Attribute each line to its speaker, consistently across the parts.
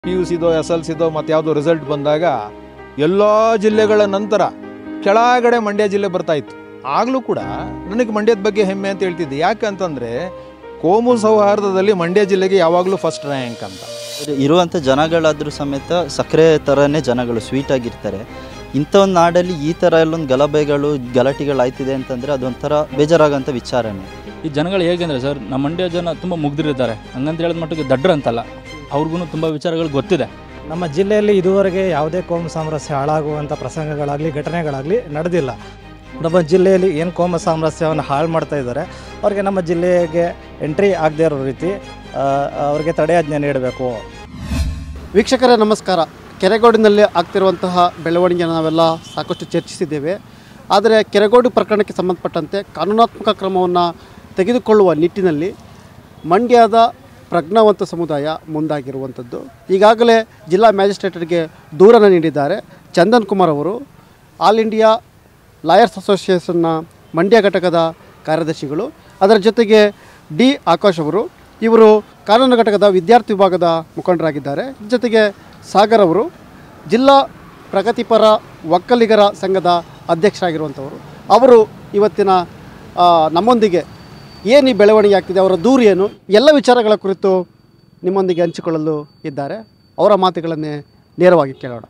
Speaker 1: PUCದೋ SLCದೋ ಮತ್ತು ಯಾವುದೋ ರಿಸಲ್ಟ್ ಬಂದಾಗ ಎಲ್ಲ ಜಿಲ್ಲೆಗಳ ನಂತರ ಕೆಳಗಡೆ ಮಂಡ್ಯ ಜಿಲ್ಲೆ ಬರ್ತಾ ಇತ್ತು. ಆಗಲೂ ಕೂಡ ನನಗೆ ಮಂಡ್ಯದ ಬಗ್ಗೆ ಹೆಮ್ಮೆ ಅಂತ ಹೇಳ್ತಿದ್ದೆ. ಯಾಕೆ ಅಂತಂದರೆ ಕೋಮು ಸೌಹಾರ್ದದಲ್ಲಿ ಮಂಡ್ಯ ಜಿಲ್ಲೆಗೆ ಯಾವಾಗಲೂ ಫಸ್ಟ್ ರ್ಯಾಂಕ್ ಅಂತ.
Speaker 2: ಇರುವಂಥ ಜನಗಳಾದರೂ ಸಮೇತ ಸಕ್ಕರೆ ಥರನೇ ಜನಗಳು ಸ್ವೀಟ್ ಆಗಿರ್ತಾರೆ. ಇಂಥ ಒಂದು ನಾಡಲ್ಲಿ ಈ ಥರ ಎಲ್ಲೊಂದು ಗಲಾಟೆಗಳಾಯ್ತಿದೆ ಅಂತಂದರೆ ಅದೊಂಥರ ಬೇಜಾರಾಗೋಂಥ ವಿಚಾರನೇ.
Speaker 3: ಈ ಜನಗಳು ಹೇಗೆ ಅಂದರೆ ಸರ್, ನಮ್ಮ ಮಂಡ್ಯ ಜನ ತುಂಬ ಮುಗ್ದಿರಿದ್ದಾರೆ. ಹಂಗಂತ ಹೇಳಿದ ಮಟ್ಟಿಗೆ ದಡ್ರ ಅಂತಲ್ಲ, ಅವ್ರಿಗೂ ತುಂಬ ವಿಚಾರಗಳು ಗೊತ್ತಿದೆ.
Speaker 4: ನಮ್ಮ ಜಿಲ್ಲೆಯಲ್ಲಿ ಇದುವರೆಗೆ ಯಾವುದೇ ಕೋಮು ಸಾಮರಸ್ಯ ಹಾಳಾಗುವಂಥ ಪ್ರಸಂಗಗಳಾಗಲಿ ಘಟನೆಗಳಾಗಲಿ ನಡೆದಿಲ್ಲ. ನಮ್ಮ ಜಿಲ್ಲೆಯಲ್ಲಿ ಏನು ಕೋಮು ಸಾಮರಸ್ಯವನ್ನು ಹಾಳು ಮಾಡ್ತಾ ಇದ್ದಾರೆ ಅವ್ರಿಗೆ ನಮ್ಮ ಜಿಲ್ಲೆಗೆ ಎಂಟ್ರಿ ಆಗದೇ ಇರೋ ರೀತಿ ಅವ್ರಿಗೆ ತಡೆಯಾಜ್ಞೆ ನೀಡಬೇಕು.
Speaker 5: ವೀಕ್ಷಕರೇ ನಮಸ್ಕಾರ. ಕೆರೆಗೋಡಿನಲ್ಲಿ ಆಗ್ತಿರುವಂತಹ ಬೆಳವಣಿಗೆ ನಾವೆಲ್ಲ ಸಾಕಷ್ಟು ಚರ್ಚಿಸಿದ್ದೇವೆ. ಆದರೆ ಕೆರೆಗೋಡು ಪ್ರಕರಣಕ್ಕೆ ಸಂಬಂಧಪಟ್ಟಂತೆ ಕಾನೂನಾತ್ಮಕ ಕ್ರಮವನ್ನು ತೆಗೆದುಕೊಳ್ಳುವ ನಿಟ್ಟಿನಲ್ಲಿ ಮಂಡ್ಯದ ಪ್ರಜ್ಞಾವಂತ ಸಮುದಾಯ ಮುಂದಾಗಿರುವಂಥದ್ದು. ಈಗಾಗಲೇ ಜಿಲ್ಲಾ ಮ್ಯಾಜಿಸ್ಟ್ರೇಟರಿಗೆ ದೂರನ್ನು ನೀಡಿದ್ದಾರೆ ಚಂದನ್ ಕುಮಾರ್ ಅವರು, ಆಲ್ ಇಂಡಿಯಾ ಲಾಯರ್ಸ್ ಅಸೋಸಿಯೇಷನ್ನ ಮಂಡ್ಯ ಘಟಕದ ಕಾರ್ಯದರ್ಶಿಗಳು. ಅದರ ಜೊತೆಗೆ ಡಿ ಆಕಾಶ್ ಅವರು, ಇವರು ಕಾನೂನು ಘಟಕದ ವಿದ್ಯಾರ್ಥಿ ವಿಭಾಗದ ಮುಖಂಡರಾಗಿದ್ದಾರೆ. ಜೊತೆಗೆ ಸಾಗರ್ ಅವರು ಜಿಲ್ಲಾ ಪ್ರಗತಿಪರ ಒಕ್ಕಲಿಗರ ಸಂಘದ ಅಧ್ಯಕ್ಷರಾಗಿರುವಂಥವರು. ಅವರು ಇವತ್ತಿನ ನಮ್ಮೊಂದಿಗೆ ಏನು ಈ ಬೆಳವಣಿಗೆ ಆಗ್ತಿದೆ, ಅವರ ದೂರು ಏನು, ಎಲ್ಲ ವಿಚಾರಗಳ ಕುರಿತು ನಿಮ್ಮೊಂದಿಗೆ ಹಂಚಿಕೊಳ್ಳಲು ಇದ್ದಾರೆ. ಅವರ ಮಾತುಗಳನ್ನೇ ನೇರವಾಗಿ ಕೇಳೋಣ.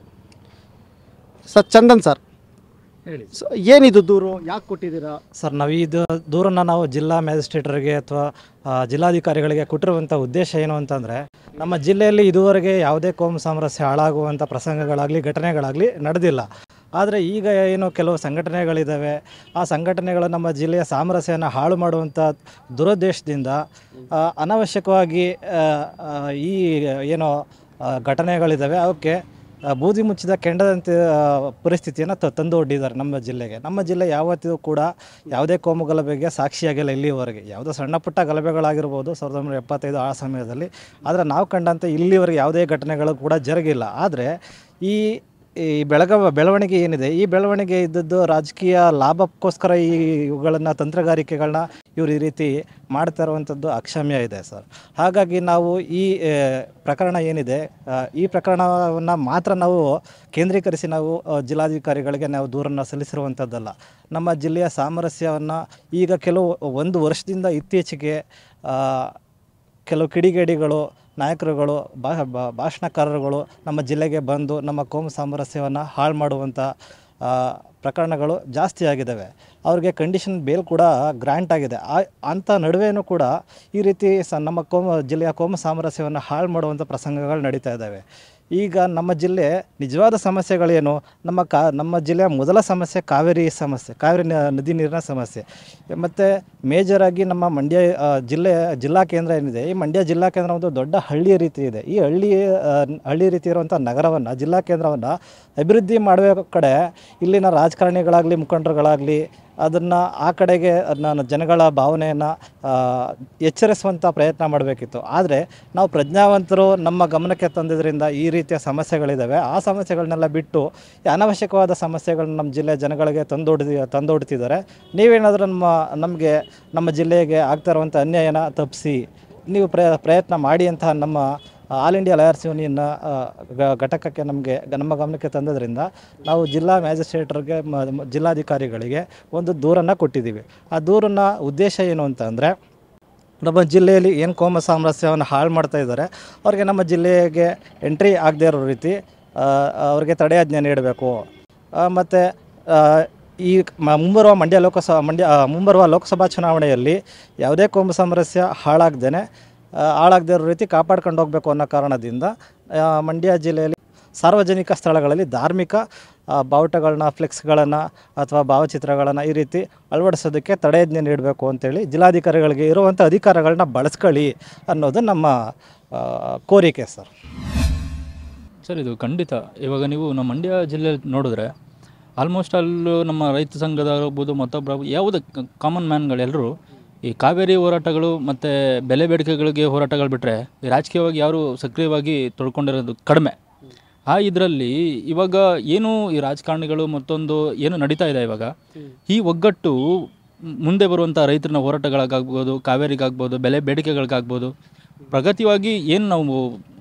Speaker 5: ಸರ್ ಚಂದನ್ ಸರ್ ಹೇಳಿ, ಏನಿದು ದೂರು, ಯಾಕೆ ಕೊಟ್ಟಿದ್ದೀರಾ
Speaker 4: ಸರ್? ಇದು ದೂರನ್ನು ನಾವು ಜಿಲ್ಲಾ ಮ್ಯಾಜಿಸ್ಟ್ರೇಟರಿಗೆ ಅಥವಾ ಜಿಲ್ಲಾಧಿಕಾರಿಗಳಿಗೆ ಕೊಟ್ಟಿರುವಂಥ ಉದ್ದೇಶ ಏನು ಅಂತಂದರೆ, ನಮ್ಮ ಜಿಲ್ಲೆಯಲ್ಲಿ ಇದುವರೆಗೆ ಯಾವುದೇ ಕೋಮು ಸಾಮರಸ್ಯ ಹಾಳಾಗುವಂಥ ಪ್ರಸಂಗಗಳಾಗಲಿ ಘಟನೆಗಳಾಗಲಿ ನಡೆದಿಲ್ಲ. ಆದರೆ ಈಗ ಏನು ಕೆಲವು ಸಂಘಟನೆಗಳಿದ್ದಾವೆ, ಆ ಸಂಘಟನೆಗಳು ನಮ್ಮ ಜಿಲ್ಲೆಯ ಸಾಮರಸ್ಯವನ್ನು ಹಾಳು ಮಾಡುವಂಥ ದುರುದ್ದೇಶದಿಂದ ಅನಾವಶ್ಯಕವಾಗಿ ಈ ಏನು ಘಟನೆಗಳಿದ್ದಾವೆ ಅವಕ್ಕೆ ಬೂದಿ ಮುಚ್ಚಿದ ಕೆಂಡದಂತೆ ಪರಿಸ್ಥಿತಿಯನ್ನು ತಂದು ಒಡ್ಡಿದ್ದಾರೆ ನಮ್ಮ ಜಿಲ್ಲೆಗೆ. ನಮ್ಮ ಜಿಲ್ಲೆ ಯಾವತ್ತೂ ಕೂಡ ಯಾವುದೇ ಕೋಮು ಗಲಭೆಗೆ ಸಾಕ್ಷಿಯಾಗಿಲ್ಲ ಇಲ್ಲಿವರೆಗೆ. ಯಾವುದೋ ಸಣ್ಣ ಪುಟ್ಟ ಗಲಭೆಗಳಾಗಿರ್ಬೋದು 1975 ಆ ಸಮಯದಲ್ಲಿ, ಆದರೆ ನಾವು ಕಂಡಂತೆ ಇಲ್ಲಿವರೆಗೆ ಯಾವುದೇ ಘಟನೆಗಳು ಕೂಡ ಜರುಗಿಲ್ಲ. ಆದರೆ ಈ ಬೆಳವಣಿಗೆ ಏನಿದೆ, ಈ ಬೆಳವಣಿಗೆ ಇದ್ದದ್ದು ರಾಜಕೀಯ ಲಾಭಕ್ಕೋಸ್ಕರ ಇವುಗಳನ್ನು ತಂತ್ರಗಾರಿಕೆಗಳನ್ನ ಇವರು ಈ ರೀತಿ ಮಾಡ್ತಾ ಇರುವಂಥದ್ದು ಅಕ್ಷಮ್ಯ ಇದೆ ಸರ್. ಹಾಗಾಗಿ ನಾವು ಈ ಪ್ರಕರಣ ಏನಿದೆ, ಈ ಪ್ರಕರಣವನ್ನು ಮಾತ್ರ ನಾವು ಕೇಂದ್ರೀಕರಿಸಿ ನಾವು ಜಿಲ್ಲಾಧಿಕಾರಿಗಳಿಗೆ ನಾವು ದೂರನ್ನು ಸಲ್ಲಿಸಿರುವಂಥದ್ದಲ್ಲ. ನಮ್ಮ ಜಿಲ್ಲೆಯ ಸಾಮರಸ್ಯವನ್ನು ಈಗ ಒಂದು ವರ್ಷದಿಂದ ಇತ್ತೀಚೆಗೆ ಕೆಲವು ಕಿಡಿಗೇಡಿಗಳು, ನಾಯಕರುಗಳು, ಭಾಷಣಕಾರರುಗಳು ನಮ್ಮ ಜಿಲ್ಲೆಗೆ ಬಂದು ನಮ್ಮ ಕೋಮು ಸಾಮರಸ್ಯವನ್ನು ಹಾಳು ಮಾಡುವಂಥ ಪ್ರಕರಣಗಳು ಜಾಸ್ತಿ ಆಗಿದ್ದಾವೆ. ಅವ್ರಿಗೆ ಕಂಡೀಷನ್ ಬೇಲ್ ಕೂಡ ಗ್ರ್ಯಾಂಟ್ ಆಗಿದೆ. ಅಂಥ ನಡುವೆಯೂ ಕೂಡ ಈ ರೀತಿ ನಮ್ಮ ಜಿಲ್ಲೆಯ ಕೋಮು ಸಾಮರಸ್ಯವನ್ನು ಹಾಳು ಮಾಡುವಂಥ ಪ್ರಸಂಗಗಳು ನಡೀತಾ ಇದ್ದಾವೆ. ಈಗ ನಮ್ಮ ಜಿಲ್ಲೆ ನಿಜವಾದ ಸಮಸ್ಯೆಗಳೇನು, ನಮ್ಮ ಜಿಲ್ಲೆಯ ಮೊದಲ ಸಮಸ್ಯೆ ಕಾವೇರಿ ಸಮಸ್ಯೆ, ಕಾವೇರಿ ನದಿ ನೀರಿನ ಸಮಸ್ಯೆ. ಮತ್ತು ಮೇಜರಾಗಿ ನಮ್ಮ ಮಂಡ್ಯ ಜಿಲ್ಲಾ ಕೇಂದ್ರ ಏನಿದೆ, ಈ ಮಂಡ್ಯ ಜಿಲ್ಲಾ ಕೇಂದ್ರ ಒಂದು ದೊಡ್ಡ ಹಳ್ಳಿಯ ರೀತಿ ಇದೆ. ಈ ಹಳ್ಳಿ ರೀತಿ ಇರುವಂಥ ನಗರವನ್ನು, ಜಿಲ್ಲಾ ಕೇಂದ್ರವನ್ನು ಅಭಿವೃದ್ಧಿ ಮಾಡುವ ಕಡೆ ಇಲ್ಲಿನ ರಾಜಕಾರಣಿಗಳಾಗಲಿ ಮುಖಂಡರುಗಳಾಗಲಿ ಅದನ್ನು ಆ ಕಡೆಗೆ ಜನಗಳ ಭಾವನೆಯನ್ನು ಎಚ್ಚರಿಸುವಂಥ ಪ್ರಯತ್ನ ಮಾಡಬೇಕಿತ್ತು. ಆದರೆ ನಾವು ಪ್ರಜ್ಞಾವಂತರು ನಮ್ಮ ಗಮನಕ್ಕೆ ತಂದಿದ್ದರಿಂದ ಈ ರೀತಿಯ ಸಮಸ್ಯೆಗಳಿದ್ದಾವೆ. ಆ ಸಮಸ್ಯೆಗಳನ್ನೆಲ್ಲ ಬಿಟ್ಟು ಅನಾವಶ್ಯಕವಾದ ಸಮಸ್ಯೆಗಳನ್ನ ನಮ್ಮ ಜಿಲ್ಲೆಯ ಜನಗಳಿಗೆ ತಂದೊಡ್ತಿದ್ದಾರೆ. ನೀವೇನಾದರೂ ನಮಗೆ ನಮ್ಮ ಜಿಲ್ಲೆಗೆ ಆಗ್ತಾ ಇರುವಂಥ ಅನ್ಯಾಯನ ತಪ್ಪಿಸಿ ನೀವು ಪ್ರಯತ್ನ ಮಾಡಿ ಅಂತ ನಮ್ಮ ಆಲ್ ಇಂಡಿಯಾ ಲಾಯರ್ಸ್ ಯೂನಿಯನ್ ಘಟಕಕ್ಕೆ ನಮ್ಮ ಗಮನಕ್ಕೆ ತಂದದ್ರಿಂದ ನಾವು ಜಿಲ್ಲಾ ಮ್ಯಾಜಿಸ್ಟ್ರೇಟರ್ಗೆ ಜಿಲ್ಲಾಧಿಕಾರಿಗಳಿಗೆ ಒಂದು ದೂರನ್ನು ಕೊಟ್ಟಿದ್ದೀವಿ. ಆ ದೂರನ್ನ ಉದ್ದೇಶ ಏನು ಅಂತಂದರೆ, ನಮ್ಮ ಜಿಲ್ಲೆಯಲ್ಲಿ ಏನು ಕೋಮು ಸಾಮರಸ್ಯವನ್ನು ಹಾಳು ಮಾಡ್ತಾ ಇದ್ದಾರೆ ಅವ್ರಿಗೆ ನಮ್ಮ ಜಿಲ್ಲೆಗೆ ಎಂಟ್ರಿ ಆಗದೇ ಇರೋ ರೀತಿ ಅವ್ರಿಗೆ ತಡೆಯಾಜ್ಞೆ ನೀಡಬೇಕು. ಮತ್ತು ಈ ಮುಂಬರುವ ಲೋಕಸಭಾ ಚುನಾವಣೆಯಲ್ಲಿ ಯಾವುದೇ ಕೋಮು ಸಾಮರಸ್ಯ ಹಾಳಾಗದೇ ಇರೋ ರೀತಿ ಕಾಪಾಡ್ಕೊಂಡು ಹೋಗಬೇಕು ಅನ್ನೋ ಕಾರಣದಿಂದ ಮಂಡ್ಯ ಜಿಲ್ಲೆಯಲ್ಲಿ ಸಾರ್ವಜನಿಕ ಸ್ಥಳಗಳಲ್ಲಿ ಧಾರ್ಮಿಕ ಬಾವುಟಗಳನ್ನ, ಫ್ಲೆಕ್ಸ್ಗಳನ್ನು ಅಥವಾ ಭಾವಚಿತ್ರಗಳನ್ನು ಈ ರೀತಿ ಅಳವಡಿಸೋದಕ್ಕೆ ತಡೆಯಾಜ್ಞೆ ನೀಡಬೇಕು ಅಂತೇಳಿ ಜಿಲ್ಲಾಧಿಕಾರಿಗಳಿಗೆ ಇರುವಂಥ ಅಧಿಕಾರಗಳನ್ನ ಬಳಸ್ಕೊಳ್ಳಿ ಅನ್ನೋದು ನಮ್ಮ ಕೋರಿಕೆ ಸರ್.
Speaker 3: ಇದು ಖಂಡಿತ. ಇವಾಗ ನೀವು ನಮ್ಮ ಮಂಡ್ಯ ಜಿಲ್ಲೆಯಲ್ಲಿ ನೋಡಿದ್ರೆ ಆಲ್ಮೋಸ್ಟ್ ಅಲ್ಲೂ ನಮ್ಮ ರೈತ ಸಂಘದಾಗಿರ್ಬೋದು, ಮತ್ತೊಬ್ಬರು ಯಾವುದೇ ಕಾಮನ್ ಮ್ಯಾನ್ಗಳೆಲ್ಲರೂ ಈ ಕಾವೇರಿ ಹೋರಾಟಗಳು ಮತ್ತು ಬೆಲೆ ಬೇಡಿಕೆಗಳಿಗೆ ಹೋರಾಟಗಳು ಬಿಟ್ಟರೆ ರಾಜಕೀಯವಾಗಿ ಯಾರು ಸಕ್ರಿಯವಾಗಿ ತೊಡ್ಕೊಂಡಿರೋದು ಕಡಿಮೆ. ಇದರಲ್ಲಿ ಇವಾಗ ಏನು ಈ ರಾಜಕಾರಣಿಗಳು ಮತ್ತೊಂದು ಏನು ನಡೀತಾ ಇದೆ ಇವಾಗ, ಈ ಒಗ್ಗಟ್ಟು ಮುಂದೆ ಬರುವಂಥ ರೈತರನ್ನ ಹೋರಾಟಗಳಾಗ್ಬೋದು, ಕಾವೇರಿಗಾಗ್ಬೋದು, ಬೆಲೆ ಬೇಡಿಕೆಗಳಿಗಾಗ್ಬೋದು, ಪ್ರಗತಿಯಾಗಿ ಏನು ನಾವು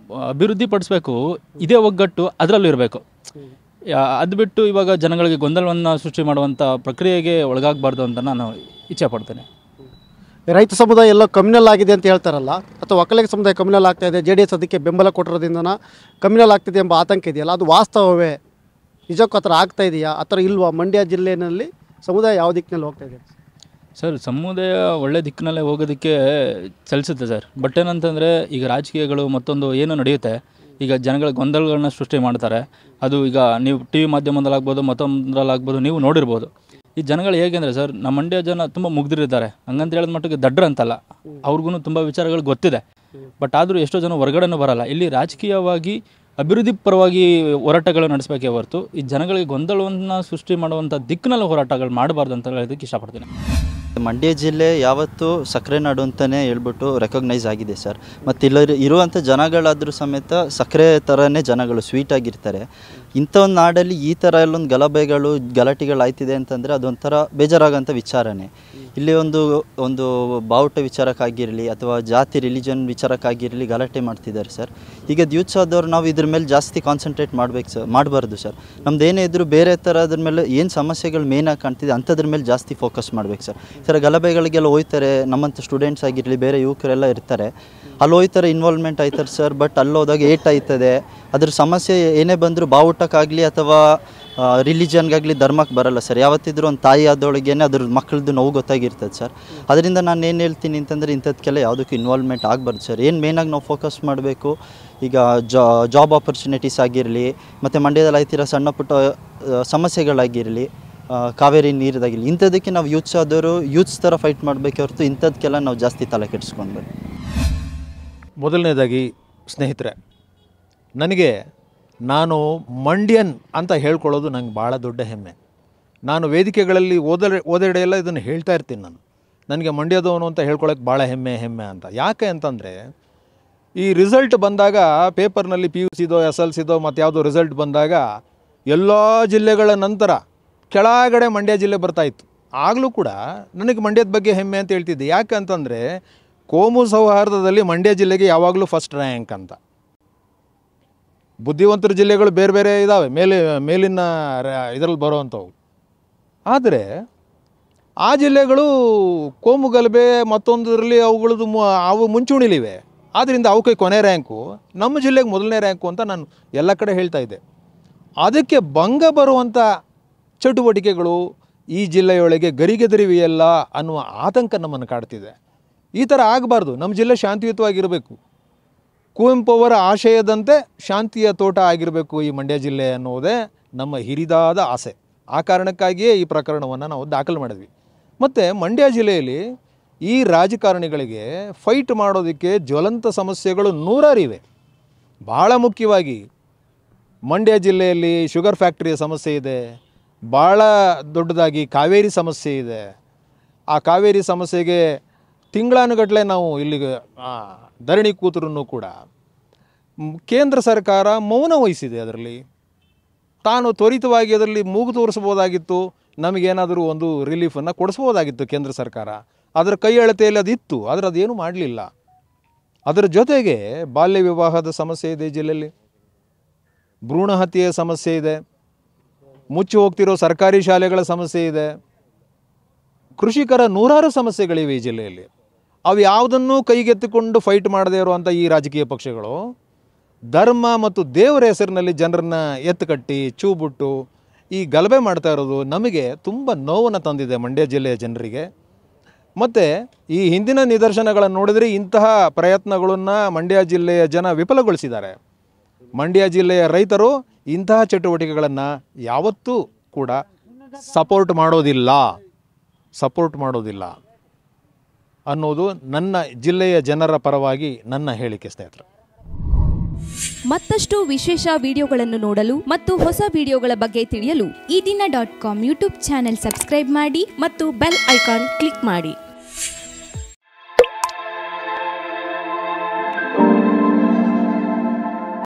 Speaker 3: ಅಭಿವೃದ್ಧಿ ಪಡಿಸ್ಬೇಕು, ಇದೇ ಒಗ್ಗಟ್ಟು ಅದರಲ್ಲೂ ಇರಬೇಕು. ಅದು ಬಿಟ್ಟು ಇವಾಗ ಜನಗಳಿಗೆ ಗೊಂದಲವನ್ನು ಸೃಷ್ಟಿ ಮಾಡುವಂಥ ಪ್ರಕ್ರಿಯೆಗೆ ಒಳಗಾಗಬಾರ್ದು ಅಂತ ನಾನು ಇಚ್ಛೆ ಪಡ್ತೇನೆ.
Speaker 5: ರೈತ ಸಮುದಾಯ ಎಲ್ಲ ಕಮ್ಯುನಲ್ ಆಗಿದೆ ಅಂತ ಹೇಳ್ತಾರಲ್ಲ, ಅಥವಾ ಒಕ್ಕಲಿಗ ಸಮುದಾಯ ಕಮ್ಯುನಲ್ ಆಗ್ತಾ ಇದೆ, JDS ಅದಕ್ಕೆ ಬೆಂಬಲ ಕೊಟ್ಟಿರೋದ್ರಿಂದ ಕಮ್ಯುನಲ್ ಆಗ್ತಿದೆ ಎಂಬ ಆತಂಕ ಇದೆಯಲ್ಲ, ಅದು ವಾಸ್ತವವೇ? ನಿಜಕ್ಕೂ ಆ ಥರ ಆಗ್ತಾ ಇದೆಯಾ, ಆ ಥರ ಇಲ್ವಾ? ಮಂಡ್ಯ ಜಿಲ್ಲೆಯಲ್ಲಿ ಸಮುದಾಯ ಯಾವ ದಿಕ್ಕಿನಲ್ಲಿ ಹೋಗ್ತಾ ಇದೆ
Speaker 3: ಸರ್? ಸಮುದಾಯ ಒಳ್ಳೆ ದಿಕ್ಕಿನಲ್ಲೇ ಹೋಗೋದಕ್ಕೆ ಚಲಿಸುತ್ತೆ ಸರ್. ಬಟ್ ಏನಂತಂದರೆ ಈಗ ರಾಜಕೀಯಗಳು ಮತ್ತೊಂದು ಏನು ನಡೆಯುತ್ತೆ, ಈಗ ಜನಗಳ ಗೊಂದಲಗಳನ್ನ ಸೃಷ್ಟಿ ಮಾಡ್ತಾರೆ. ಅದು ಈಗ ನೀವು TV ಮಾಧ್ಯಮದಲ್ಲಾಗ್ಬೋದು, ಮತ್ತೊಂದರಲ್ಲಾಗ್ಬೋದು, ನೀವು ನೋಡಿರ್ಬೋದು. ಈ ಜನಗಳು ಹೇಗೆ ಅಂದರೆ ಸರ್, ನಮ್ಮ ಮಂಡ್ಯ ಜನ ತುಂಬ ಮುಗ್ದಿರಿದ್ದಾರೆ. ಹಂಗಂತ ಹೇಳಿದ ಮಟ್ಟಿಗೆ ದಡ್ರ ಅಂತಲ್ಲ, ಅವ್ರಿಗೂ ತುಂಬ ವಿಚಾರಗಳು ಗೊತ್ತಿದೆ. ಬಟ್ ಆದರೂ ಎಷ್ಟೋ ಜನ ಹೊರಗಡೆನೂ ಬರಲ್ಲ. ಇಲ್ಲಿ ರಾಜಕೀಯವಾಗಿ ಅಭಿವೃದ್ಧಿ ಪರವಾಗಿ ಹೋರಾಟಗಳು ನಡೆಸಬೇಕೇ ಹೊರತು ಈ ಜನಗಳಿಗೆ ಗೊಂದಲವನ್ನು ಸೃಷ್ಟಿ ಮಾಡುವಂಥ ದಿಕ್ಕಿನಲ್ಲಿ ಹೋರಾಟಗಳು ಮಾಡಬಾರ್ದು ಅಂತ ಹೇಳೋದಕ್ಕೆ ಇಷ್ಟಪಡ್ತೀನಿ.
Speaker 2: ಮಂಡ್ಯ ಜಿಲ್ಲೆ ಯಾವತ್ತೂ ಸಕ್ಕರೆ ನಾಡು ಅಂತಲೇ ಹೇಳ್ಬಿಟ್ಟು ರೆಕಗ್ನೈಸ್ ಆಗಿದೆ ಸರ್. ಮತ್ತು ಇಲ್ಲಿ ಇರುವಂಥ ಜನಗಳಾದರೂ ಸಮೇತ ಸಕ್ಕರೆ ಥರನೇ ಜನಗಳು ಸ್ವೀಟಾಗಿರ್ತಾರೆ. ಇಂಥ ಒಂದು ನಾಡಲ್ಲಿ ಈ ಥರ ಎಲ್ಲೊಂದು ಗಲಾಟೆಗಳು ಆಯ್ತಿದೆ ಅಂತಂದರೆ ಅದೊಂಥರ ಬೇಜಾರಾಗೋಂಥ ವಿಚಾರನೇ. ಇಲ್ಲಿ ಒಂದು ಬಾವುಟ ವಿಚಾರಕ್ಕಾಗಿರಲಿ ಅಥವಾ ಜಾತಿ ರಿಲಿಜನ್ ವಿಚಾರಕ್ಕಾಗಿರಲಿ ಗಲಾಟೆ ಮಾಡ್ತಿದ್ದಾರೆ ಸರ್. ಈಗ ಯೂತ್ಸ್ ಆದವ್ರು ನಾವು ಇದ್ರ ಮೇಲೆ ಜಾಸ್ತಿ ಕಾನ್ಸಂಟ್ರೇಟ್ ಮಾಡಬಾರ್ದು ಸರ್. ನಮ್ದು ಏನೇ ಇದ್ದರೂ ಬೇರೆ ಥರ ಅದ್ರ ಮೇಲೆ ಏನು ಸಮಸ್ಯೆಗಳು ಮೇನಾಗಿ ಕಾಣ್ತಿದೆ ಅಂಥದ್ರ ಮೇಲೆ ಜಾಸ್ತಿ ಫೋಕಸ್ ಮಾಡಬೇಕು ಸರ್. ಸರ್ ಗಲಭೆಗಳಿಗೆಲ್ಲ ಹೋಯ್ತಾರೆ, ನಮ್ಮಂಥ ಸ್ಟೂಡೆಂಟ್ಸ್ ಆಗಿರಲಿ ಬೇರೆ ಯುವಕರೆಲ್ಲ ಇರ್ತಾರೆ, ಅಲ್ಲಿ ಹೋಯ್ತಾರೆ, ಇನ್ವಾಲ್ವ್ಮೆಂಟ್ ಆಯ್ತಾರೆ ಸರ್. ಬಟ್ ಅಲ್ಲಿ ಹೋದಾಗ ಏಟ್ ಆಯ್ತದೆ, ಅದ್ರ ಸಮಸ್ಯೆ ಏನೇ ಬಂದರೂ ಬಾವುಟಕ್ಕಾಗಲಿ ಅಥವಾ ರಿಲಿಜನ್ಗಾಗಲಿ ಧರ್ಮಕ್ಕೆ ಬರಲ್ಲ ಸರ್. ಯಾವತ್ತಿದ್ರೂ ಒಂದು ತಾಯಿ ಆದೊಳಗೇನೆ ಅದ್ರ ಮಕ್ಕಳದ್ದು ನೋವು ಗೊತ್ತಾಗಿರ್ತದೆ ಸರ್. ಅದರಿಂದ ನಾನು ಏನು ಹೇಳ್ತೀನಿ ಅಂತಂದರೆ ಇಂಥದ್ಕೆಲ್ಲ ಯಾವುದಕ್ಕೂ ಇನ್ವಾಲ್ವ್ಮೆಂಟ್ ಆಗಬಾರ್ದು ಸರ್. ಏನು ಮೇನಾಗಿ ನಾವು ಫೋಕಸ್ ಮಾಡಬೇಕು, ಈಗ ಜಾಬ್ ಆಪರ್ಚುನಿಟೀಸ್ ಆಗಿರಲಿ, ಮತ್ತು ಮಂಡ್ಯದಲ್ಲಿ ಆಯ್ತಿರೋ ಸಣ್ಣ ಪುಟ್ಟ ಸಮಸ್ಯೆಗಳಾಗಿರಲಿ, ಕಾವೇರಿ ನೀರಿದಾಗಿರಲಿ, ಇಂಥದಕ್ಕೆ ನಾವು ಯೂತ್ಸ್ ಥರ ಫೈಟ್ ಮಾಡಬೇಕೆ ಹೊರತು ಇಂಥದಕ್ಕೆಲ್ಲ ನಾವು ಜಾಸ್ತಿ ತಲೆ ಕೆಡಿಸ್ಕೊಂಡ್ಬೇಕು.
Speaker 1: ಮೊದಲನೇದಾಗಿ ಸ್ನೇಹಿತರೆ, ನನಗೆ ನಾನು ಮಂಡ್ಯನ್ ಅಂತ ಹೇಳ್ಕೊಳ್ಳೋದು ನಂಗೆ ಭಾಳ ದೊಡ್ಡ ಹೆಮ್ಮೆ. ನಾನು ವೇದಿಕೆಗಳಲ್ಲಿ ಓದೆಡೆ ಎಲ್ಲ ಇದನ್ನು ಹೇಳ್ತಾ ಇರ್ತೀನಿ. ನನಗೆ ಮಂಡ್ಯದವನು ಅಂತ ಹೇಳ್ಕೊಳ್ಳೋಕೆ ಭಾಳ ಹೆಮ್ಮೆ ಅಂತ. ಯಾಕೆ ಅಂತಂದರೆ, ಈ ರಿಸಲ್ಟ್ ಬಂದಾಗ ಪೇಪರ್ನಲ್ಲಿ PUCದೋ SLCದೋ ಮತ್ತು ಯಾವುದೋ ರಿಸಲ್ಟ್ ಬಂದಾಗ ಎಲ್ಲ ಜಿಲ್ಲೆಗಳ ನಂತರ ಕೆಳಗಡೆ ಮಂಡ್ಯ ಜಿಲ್ಲೆ ಬರ್ತಾಯಿತ್ತು. ಆಗಲೂ ಕೂಡ ನನಗೆ ಮಂಡ್ಯದ ಬಗ್ಗೆ ಹೆಮ್ಮೆ ಅಂತ ಹೇಳ್ತಿದ್ದೆ. ಯಾಕೆ ಅಂತಂದರೆ, ಕೋಮು ಸೌಹಾರ್ದದಲ್ಲಿ ಮಂಡ್ಯ ಜಿಲ್ಲೆಗೆ ಯಾವಾಗಲೂ ಫಸ್ಟ್ ರ್ಯಾಂಕ್ ಅಂತ. ಬುದ್ಧಿವಂತರ ಜಿಲ್ಲೆಗಳು ಬೇರೆ ಬೇರೆ ಇದ್ದಾವೆ, ಮೇಲಿನ ಇದರಲ್ಲಿ ಬರೋವಂಥವು. ಆದರೆ ಆ ಜಿಲ್ಲೆಗಳು ಕೋಮು ಗಲಭೆ ಮತ್ತೊಂದರಲ್ಲಿ ಅವು ಮುಂಚೂಣಿಲಿವೆ. ಆದ್ದರಿಂದ ಅವಕ್ಕೆ ಕೊನೆ ರ್ಯಾಂಕು, ನಮ್ಮ ಜಿಲ್ಲೆಗೆ ಮೊದಲನೇ ರ್ಯಾಂಕು ಅಂತ ನಾನು ಎಲ್ಲ ಕಡೆ ಹೇಳ್ತಾ ಇದ್ದೆ. ಅದಕ್ಕೆ ಭಂಗ ಬರುವಂಥ ಚಟುವಟಿಕೆಗಳು ಈ ಜಿಲ್ಲೆಯೊಳಗೆ ಗರಿಗೆದರಿವೆಯಲ್ಲ ಅನ್ನುವ ಆತಂಕ ನಮ್ಮನ್ನು ಕಾಡ್ತಿದೆ. ಈ ಥರ ಆಗಬಾರ್ದು. ನಮ್ಮ ಜಿಲ್ಲೆ ಶಾಂತಿಯುತವಾಗಿರಬೇಕು. ಕುವೆಂಪು ಅವರ ಆಶಯದಂತೆ ಶಾಂತಿಯ ತೋಟ ಆಗಿರಬೇಕು ಈ ಮಂಡ್ಯ ಜಿಲ್ಲೆ ಅನ್ನೋದೇ ನಮ್ಮ ಹಿರಿದಾದ ಆಸೆ. ಆ ಕಾರಣಕ್ಕಾಗಿಯೇ ಈ ಪ್ರಕರಣವನ್ನು ನಾವು ದಾಖಲು ಮಾಡಿದ್ವಿ. ಮತ್ತು ಮಂಡ್ಯ ಜಿಲ್ಲೆಯಲ್ಲಿ ಈ ರಾಜಕಾರಣಿಗಳಿಗೆ ಫೈಟ್ ಮಾಡೋದಕ್ಕೆ ಜ್ವಲಂತ ಸಮಸ್ಯೆಗಳು ನೂರಾರಿವೆ. ಭಾಳ ಮುಖ್ಯವಾಗಿ ಮಂಡ್ಯ ಜಿಲ್ಲೆಯಲ್ಲಿ ಶುಗರ್ ಫ್ಯಾಕ್ಟ್ರಿಯ ಸಮಸ್ಯೆ ಇದೆ. ಭಾಳ ದೊಡ್ಡದಾಗಿ ಕಾವೇರಿ ಸಮಸ್ಯೆ ಇದೆ. ಆ ಕಾವೇರಿ ಸಮಸ್ಯೆಗೆ ತಿಂಗಳಾನುಗಟ್ಟಲೆ ನಾವು ಇಲ್ಲಿಗೆ ಧರಣಿ ಕೂತರೂ ಕೂಡ ಕೇಂದ್ರ ಸರ್ಕಾರ ಮೌನ ವಹಿಸಿದೆ. ಅದರಲ್ಲಿ ತಾನು ತ್ವರಿತವಾಗಿ ಅದರಲ್ಲಿ ಮೂಗು ತೋರಿಸ್ಬೋದಾಗಿತ್ತು, ನಮಗೇನಾದರೂ ಒಂದು ರಿಲೀಫನ್ನು ಕೊಡಿಸ್ಬೋದಾಗಿತ್ತು ಕೇಂದ್ರ ಸರ್ಕಾರ. ಅದರ ಕೈ ಅಳತೆಯಲ್ಲಿ ಅದಿತ್ತು, ಆದರೆ ಅದೇನು ಮಾಡಲಿಲ್ಲ. ಅದರ ಜೊತೆಗೆ ಬಾಲ್ಯ ವಿವಾಹದ ಸಮಸ್ಯೆ ಇದೆ ಈ ಜಿಲ್ಲೆಯಲ್ಲಿ, ಭ್ರೂಣ ಹತ್ಯೆಯ ಸಮಸ್ಯೆ ಇದೆ, ಮುಚ್ಚಿ ಹೋಗ್ತಿರೋ ಸರ್ಕಾರಿ ಶಾಲೆಗಳ ಸಮಸ್ಯೆ ಇದೆ, ಕೃಷಿಕರ ನೂರಾರು ಸಮಸ್ಯೆಗಳಿವೆ ಈ ಜಿಲ್ಲೆಯಲ್ಲಿ. ಅವು ಯಾವುದನ್ನೂ ಕೈಗೆತ್ತಿಕೊಂಡು ಫೈಟ್ ಮಾಡದೇ ಇರುವಂಥ ಈ ರಾಜಕೀಯ ಪಕ್ಷಗಳು ಧರ್ಮ ಮತ್ತು ದೇವರ ಹೆಸರಿನಲ್ಲಿ ಜನರನ್ನ ಎತ್ತುಕಟ್ಟಿ ಚೂಬುಟ್ಟು ಈ ಗಲಭೆ ಮಾಡ್ತಾ ಇರೋದು ನಮಗೆ ತುಂಬ ನೋವನ್ನು ತಂದಿದೆ ಮಂಡ್ಯ ಜಿಲ್ಲೆಯ ಜನರಿಗೆ. ಮತ್ತು ಈ ಹಿಂದಿನ ನಿದರ್ಶನಗಳನ್ನು ನೋಡಿದರೆ ಇಂತಹ ಪ್ರಯತ್ನಗಳನ್ನು ಮಂಡ್ಯ ಜಿಲ್ಲೆಯ ಜನ ವಿಫಲಗೊಳಿಸಿದ್ದಾರೆ. ಮಂಡ್ಯ ಜಿಲ್ಲೆಯ ರೈತರು ಇಂತಹ ಚಟುವಟಿಕೆಗಳನ್ನು ಯಾವತ್ತೂ ಕೂಡ ಸಪೋರ್ಟ್ ಮಾಡೋದಿಲ್ಲ ಅನ್ನೋದು ನನ್ನ ಜಿಲ್ಲೆಯ ಜನರ ಪರವಾಗಿ ನನ್ನ ಹೇಳಿಕೆ ಸ್ನೇಹಿತರೆ.
Speaker 6: ಮತ್ತಷ್ಟು ವಿಶೇಷ ವಿಡಿಯೋಗಳನ್ನು ನೋಡಲು ಮತ್ತು ಹೊಸ ವಿಡಿಯೋಗಳ ಬಗ್ಗೆ ತಿಳಿಯಲು
Speaker 7: ಈ ದಿನ .com ಯೂಟ್ಯೂಬ್ ಚಾನೆಲ್ ಸಬ್ಸ್ಕ್ರೈಬ್ ಮಾಡಿ ಮತ್ತು ಬೆಲ್ ಐಕಾನ್ ಕ್ಲಿಕ್ ಮಾಡಿ.